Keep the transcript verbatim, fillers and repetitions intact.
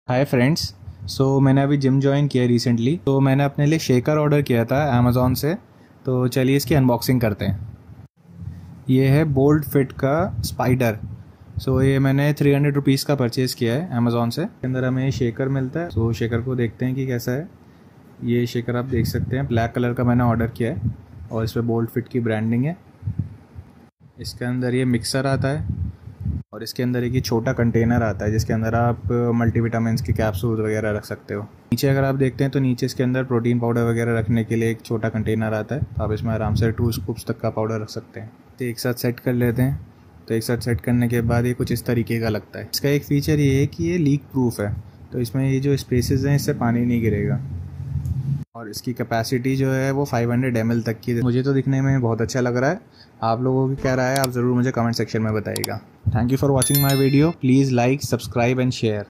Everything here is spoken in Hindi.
Hi friends. सो मैंने अभी जिम ज्वाइन किया रिसेंटली, तो मैंने अपने लिए शेकर ऑर्डर किया था अमेज़ॉन से। तो चलिए इसकी अनबॉक्सिंग करते हैं। ये है बोल्ड फिट का स्पाइडर। सो ये मैंने थ्री हंड्रेड रुपीज़ का परचेज़ किया है अमेज़ॉन से। इसके अंदर हमें शेकर मिलता है। सो शेकर को देखते हैं कि कैसा है। ये शेकर आप देख सकते हैं, ब्लैक कलर का मैंने ऑर्डर किया है और इस पर बोल्ड फिट की ब्रांडिंग है। इसके अंदर ये मिक्सर आता है और इसके अंदर एक ये छोटा कंटेनर आता है जिसके अंदर आप मल्टीविटामिन्स के कैप्सूल वगैरह रख सकते हो। नीचे अगर आप देखते हैं तो नीचे इसके अंदर प्रोटीन पाउडर वगैरह रखने के लिए एक छोटा कंटेनर आता है। तो आप इसमें आराम से टू स्कूप्स तक का पाउडर रख सकते हैं। तो एक साथ सेट कर लेते हैं। तो एक साथ सेट करने के बाद ये कुछ इस तरीके का लगता है। इसका एक फ़ीचर ये है कि ये लीक प्रूफ है, तो इसमें ये जो स्पेसेस हैं इससे पानी नहीं गिरेगा। और इसकी कैपेसिटी जो है वो फाइव हंड्रेड एम एल तक की। मुझे तो दिखने में बहुत अच्छा लग रहा है। आप लोगों की क्या राय है, आप ज़रूर मुझे कमेंट सेक्शन में बताइएगा। Thank you for watching my video. Please like, subscribe and share.